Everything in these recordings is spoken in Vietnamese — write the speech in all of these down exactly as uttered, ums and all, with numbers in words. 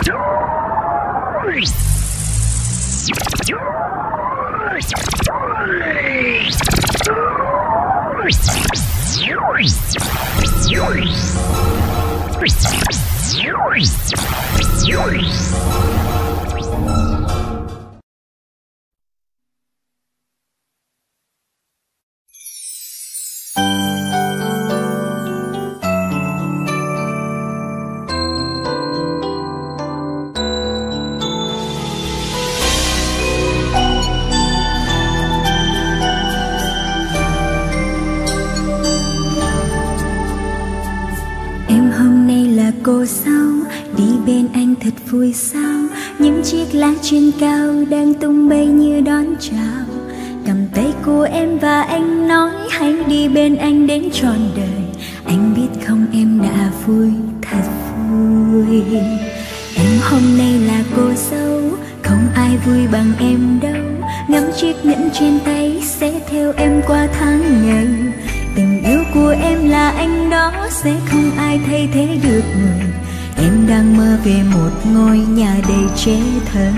Cô sao đi bên anh thật vui sao? Những chiếc lá trên cao đang tung bay như đón chào. Cầm tay của em và anh nói hãy đi bên anh đến trọn đời. Anh biết không em đã vui, thật vui. Em hôm nay là cô dâu, không ai vui bằng em đâu. Ngắm chiếc nhẫn trên tay sẽ theo em qua tháng ngày. Tình yêu của em là anh đó, sẽ không ai thay thế được người. Em đang mơ về một ngôi nhà đầy trẻ thơ.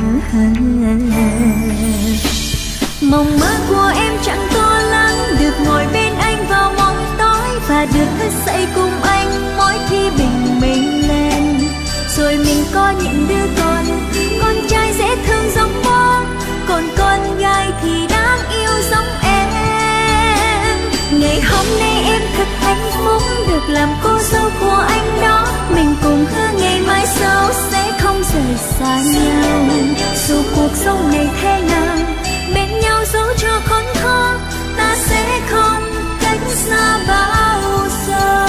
Mộng mơ của em chẳng to lắm, được ngồi bên anh vào mỗi tối và được thức dậy cùng anh mỗi khi bình minh lên. Rồi mình có những đứa con, con trai dễ thương giống bố, còn con gái thì đáng yêu giống em. Ngày hôm nay em thật hạnh phúc được làm cô dâu của anh đó. Mình cùng hứa ngày mai sau sẽ không rời xa nhau. Dù cuộc sống này thế nào, bên nhau dẫu cho khốn khó, ta sẽ không cách xa bao giờ.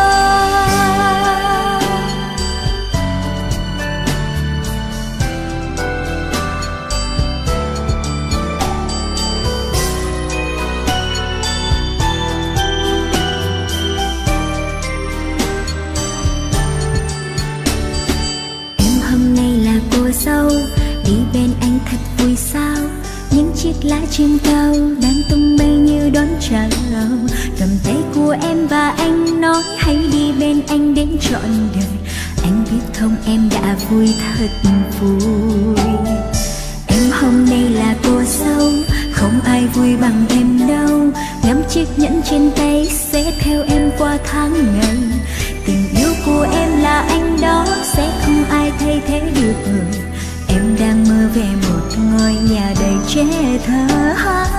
Dâu đi bên anh thật vui sao? Những chiếc lá trên cao đang tung bay như đón chào. Cầm tay của em và anh nói hãy đi bên anh đến trọn đời. Anh biết không em đã vui, thật vui. Em hôm nay là cô dâu, không ai vui bằng em đâu. Ngắm chiếc nhẫn trên tay sẽ theo em qua tháng ngày. Tình yêu của em là anh đó, sẽ không ai thay thế được người. Em đang mơ về một ngôi nhà đầy trẻ thơ.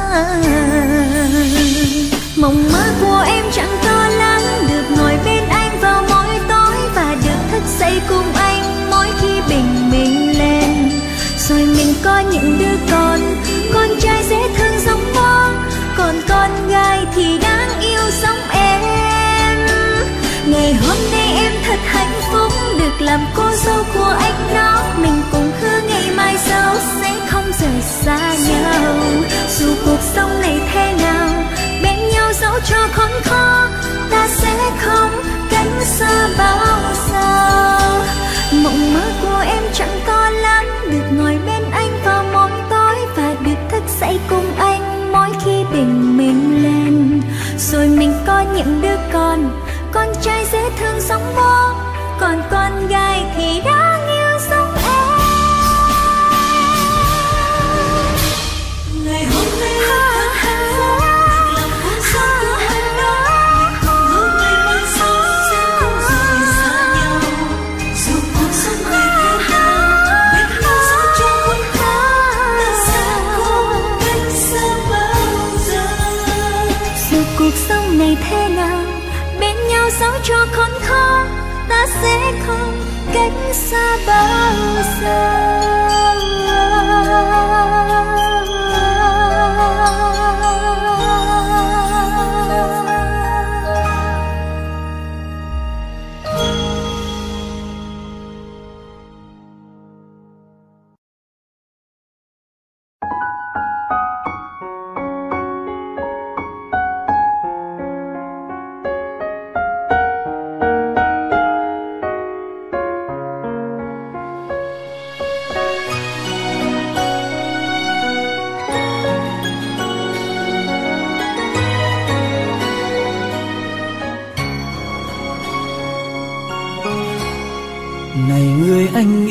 Mộng mơ của em chẳng to lắm, được ngồi bên anh vào mỗi tối và được thức dậy cùng anh mỗi khi bình minh lên. Rồi mình có những đứa con, con trai dễ thương giống bố, còn con gái thì đáng yêu giống em. Ngày hôm nay em thật hạnh phúc được làm cô dâu của anh đó. Mình cùng hứa ngày mai sau sẽ không rời xa nhau. Dù cuộc sống này thế nào, bên nhau dẫu cho khốn khó, ta sẽ không cách xa bao giờ. Mộng mơ của em chẳng to lắm, được ngồi bên anh vào mỗi tối và được thức dậy cùng anh mỗi khi bình minh lên. Rồi mình có những đứa con, con trai dễ thương giống bố, còn con gái thì đáng yêu giống em. Ngày hôm nay em thật hạnh phúc được làm cô dâu của anh đó. Hứa ngày mai sau sẽ không rời xa nhau. Dù cuộc sống này thế nào, bên nhau dẫu cho khốn khó, ta sẽ không cách xa bao giờ. Dù cuộc sống này thế nào, bên nhau dẫu cho khốn khó, ta sẽ không cách xa bao giờ.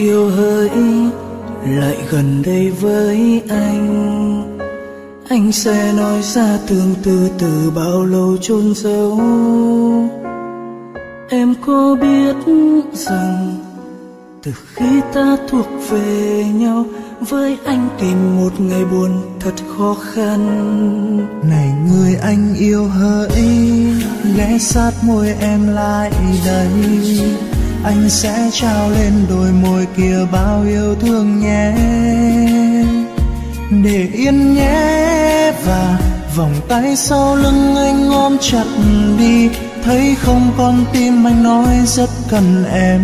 yêu hỡi, lại gần đây với anh. Anh sẽ nói ra tương tư từ bao lâu chôn giấu. Em có biết rằng từ khi ta thuộc về nhau, với anh tìm một ngày buồn thật khó khăn. Này người anh yêu hỡi, ghé sát môi em lại đây. Anh sẽ trao lên đôi môi kia bao yêu thương nhé. Để yên nhé, và vòng tay sau lưng anh ôm chặt đi. Thấy không con tim anh nói rất cần em.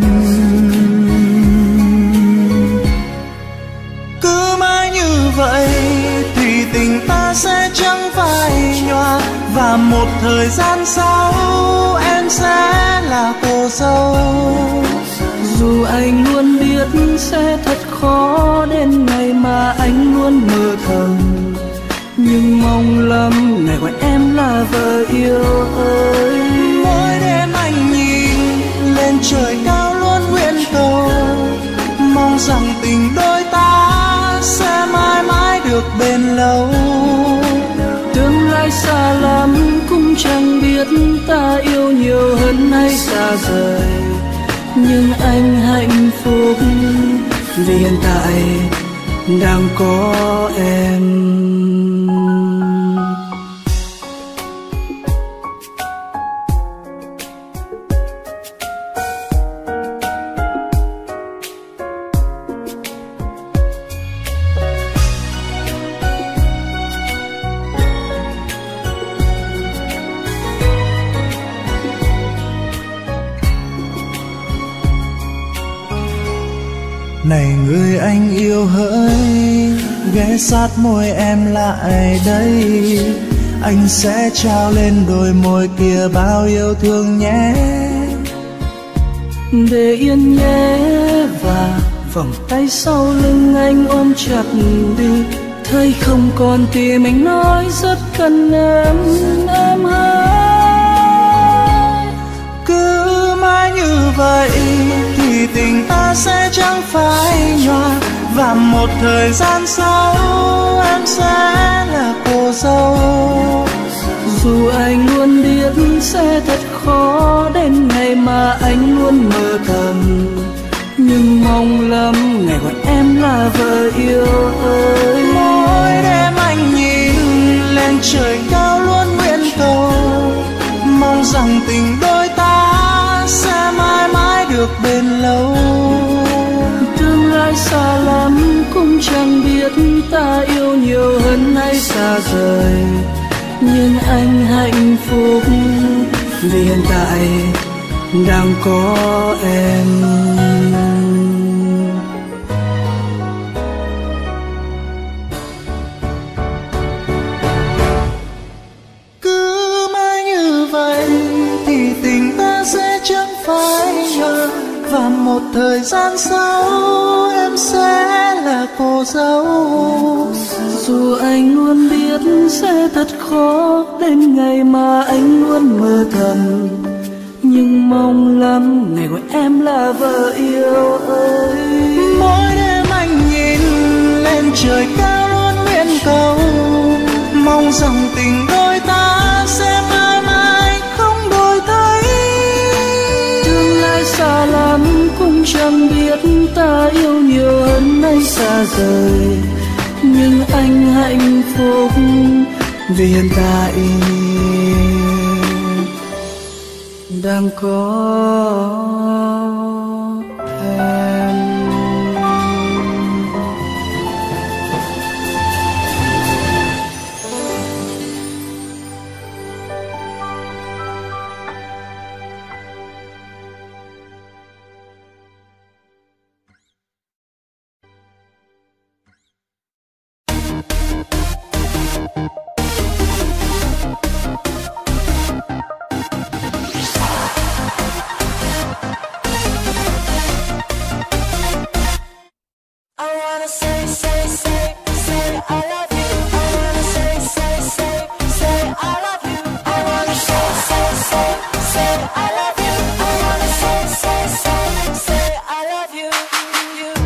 Cứ mãi như vậy thì tình ta sẽ chẳng phai nhòa. Và một thời gian sau em sẽ là cô dâu. Dù anh luôn biết sẽ thật khó đến ngày mà anh luôn mơ thầm, nhưng mong lắm ngày gọi em là vợ yêu ơi. Mỗi đêm anh nhìn lên trời cao luôn nguyện cầu, mong rằng tình đôi ta sẽ mãi mãi được bền lâu. Tương lai xa lắm cũng chẳng biết ta yêu nhiều hơn hay xa rời, nhưng anh hạnh phúc vì hiện tại đang có em. Này người anh yêu hỡi, ghé sát môi em lại đây. Anh sẽ trao lên đôi môi kia bao yêu thương nhé. Để yên nhé, và vòng tay sau lưng anh ôm chặt đi. Thấy không còn tim anh nói rất cần em, em hỡi. Cứ mãi như vậy thì tình ta sẽ chẳng phai nhòa. Và một thời gian sau em sẽ là cô dâu. Dù anh luôn biết sẽ thật khó đến ngày mà anh luôn mơ thầm, nhưng mong lắm ngày gọi em là vợ yêu ơi. Mỗi đêm anh nhìn lên trời cao luôn nguyện cầu, mong rằng tình đôi ta sẽ mãi mãi được bền lâu. Tương lai xa lắm cũng chẳng biết ta yêu nhiều hơn hay xa rời, nhưng anh hạnh phúc vì hiện tại đang có em. Cứ mãi như vậy thì tình ta sẽ chẳng phai nhòa. Và một thời gian sau em sẽ là cô dâu. Dù anh luôn biết sẽ thật khó đến ngày mà anh luôn mơ thầm, nhưng mong lắm ngày gọi em là vợ yêu ơi. Mỗi đêm anh nhìn lên trời cao luôn nguyện cầu, mong rằng tình đôi ta sẽ mãi mãi không đổi thay. Tương lai xa lắm cũng chẳng biết ta yêu nhiều hơn hay xa rời, nhưng anh hạnh phúc vì hiện tại đang có em. I love you. I wanna say, say, say, say I love you. You.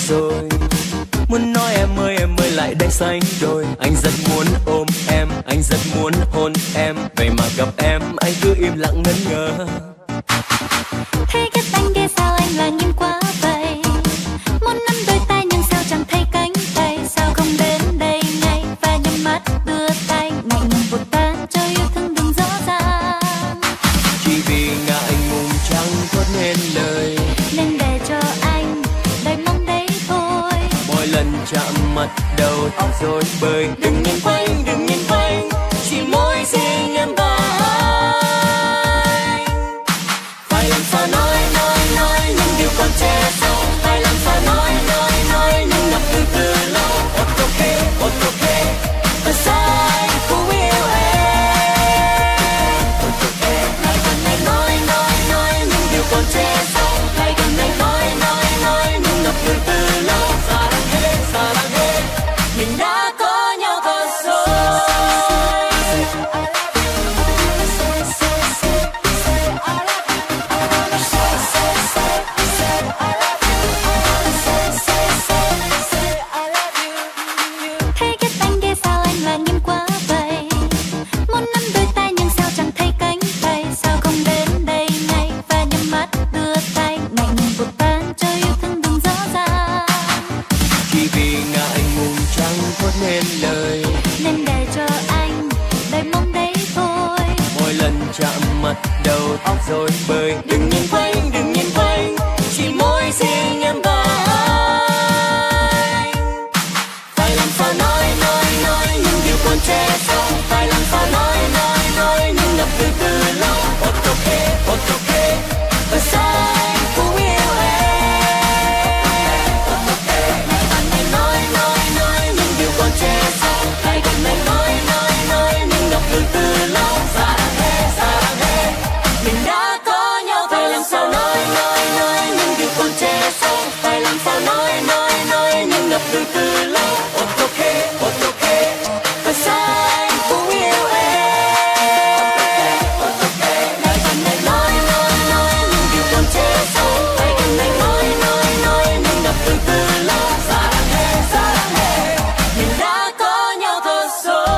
rồi. Muốn nói em ơi em ơi lại đây sánh đôi. Anh rất muốn ôm em, anh rất muốn hôn em. Vậy mà gặp em anh cứ im lặng ngẩn ngơ. Thấy cái anh kia sao anh là nghiêm quá vậy. Muốn nắm đôi tay nhưng sao chẳng thấy cánh tay. Sao không đến đây ngay và nhắm mắt đưa tay. Ngại ngùng vụt tan cho yêu thương đừng rõ ràng. Chỉ vì ngại ngùng chẳng thốt nên lời. Nên để cho anh đầy mong đấy thôi. Mỗi lần chạm mặt đầu tóc rối bời. Đừng nhìn quanh, đừng nhìn quanh. Chỉ mỗi riêng em và anh. Phải làm sao nói, nói, nói những điều còn che sâu. Phải làm sao nói, nói, nói những ngập từ từ lâu. Ottoke, ottoke. Và sao anh cũng yêu em. Ottoke. Lại gần này nói, nói, nói những điều còn che sâu. Lại gần này nói, nói, nói những ngập từ từ lâu. 사랑해, 사랑해. mình đã có nhau thật rồi. Thấy cái anh kia sao anh là nghiêm quá vậy. Muốn nắm đôi tay nhưng sao chẳng thấy cánh tay. Sao không đến đây ngay và nhắm mắt đưa tay. Ngại ngùng vụt tan cho yêu thương đừng rõ ràng. Chỉ vì ngại ngùng chẳng thốt nên lời. Nên để cho anh đầy mong đấy thôi. Mỗi lần chạm mặt đầu tóc rối bời. Đừng nhìn quanh, đừng nhìn quanh. Chỉ mỗi riêng em và anh. Phải làm sao nói, nói, nói những điều còn che sâu. Phải làm sao nói, nói, nói những ngập từ từ lâu. Ottoke, ottoke. Và sao anh cũng yêu em. Ottoke. Lại gần này nói, nói, nói những điều còn che sâu. Lại gần này nói, nói, nói những ngập từ từ lâu. 사랑해, 사랑해. mình đã có nhau. Phải làm sao nói, nói, nói những điều còn che sâu. Phải làm sao nói, nói, nói những ngập từ từ lâu. Ottoke, ottoke. Và sao anh cũng yêu em. Ottoke. Lại gần này nói, nói, nói những điều còn che sâu. Lại gần này nói, nói, nói những ngập từ từ lâu. 사랑해, 사랑해. mình đã có nhau thật rồi.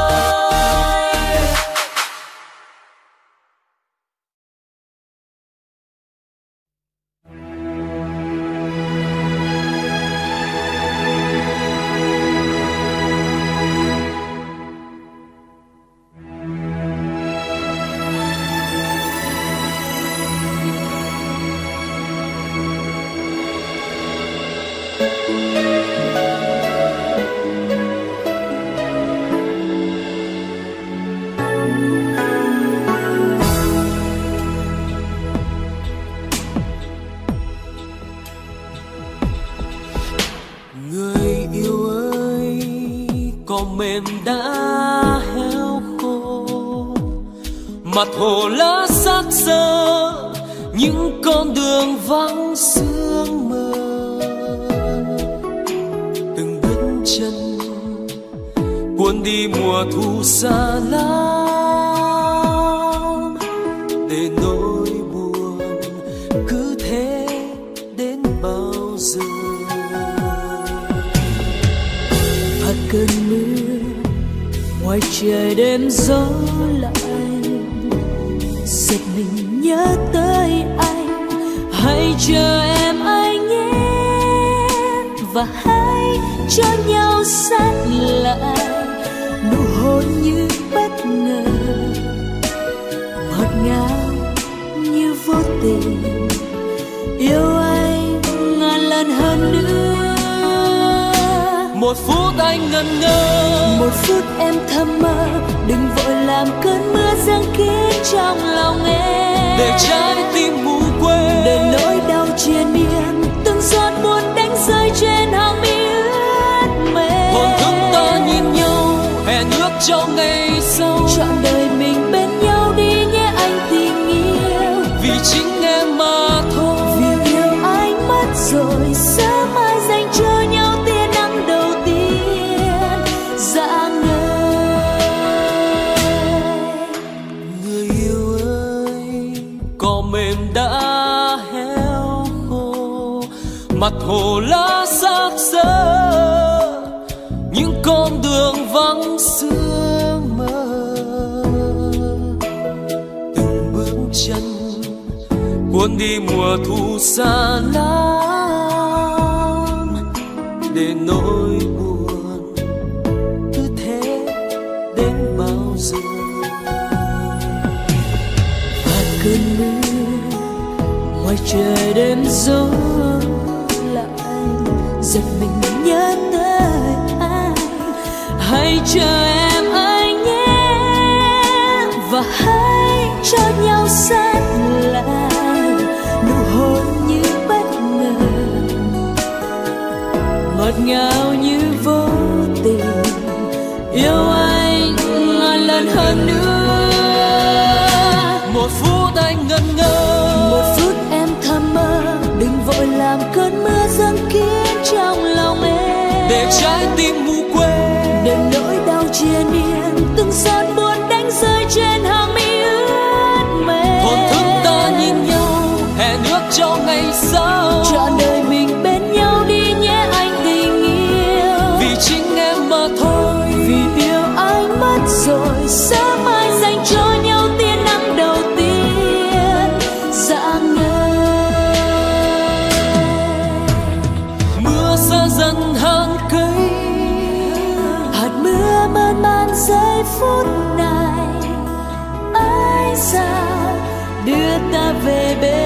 Người yêu ơi, cỏ mềm đã héo khô, mặt hồ lá xác xơ, những con đường vắng sương mờ. Từng bước chân cuốn đi mùa thu xa lắm, để nỗi buồn cứ thế đến bao giờ. Hạt cơn mưa ngoài trời đêm gió lạnh, giật mình nhớ tới anh. Hãy chờ em anh nhé, và hãy cho nhau sát lại. Nụ hôn như bất ngờ, ngọt ngào như vô tình. Yêu anh ngàn lần hơn nữa. Một phút anh ngẩn ngơ, một phút em thầm mơ. Đừng vội làm cơn mưa giăng kín trong lòng em, để trái tim ngủ quên, để nỗi đau triền miên. Từng giọt buồn đánh rơi trên hàng mi ướt mềm. Hồn thức ta nhìn nhau, hẹn ước cho ngày sau, trọn đời mình bên nhau đi nhé anh tình yêu. Vì chính em mà thôi, vì yêu anh mất rồi, sớm mai dành cho nhau tia nắng đầu tiên dạng ngời. Người yêu ơi, cỏ mềm đã héo khô, con đường vắng sương mơ. Từng bước chân cuốn đi mùa thu xa lắm, để nỗi buồn cứ thế đến bao giờ. Và cơn mưa ngoài trời đêm gió lạnh, giật mình nhớ tới anh. Hãy chờ em anh nhé, và hãy cho nhau sát lại, nụ hôn như bất ngờ, ngọt ngào như vô tình, yêu anh ngàn lần hơn nữa. Một phút anh ngẩn ngơ, một phút em thầm mơ, đừng vội làm cơn mưa dâng kín trong lòng em, để trái tim ngủ quên, để nỗi đau chia niên, từng giọt buồn đánh rơi trên hàng mi ướt mềm. hồn thức ta nhìn nhau, hẹn ước cho ngày sau, trọn đời mình bên nhau đi nhé anh tình yêu. vì chính em mà thôi, vì yêu anh mất rồi, sớm mai dành cho nhau tia nắng đầu tiên dạng ngời. mưa xa dần hàng cây, Hạt mưa mơn man giây phút này, ai xa đưa ta về bên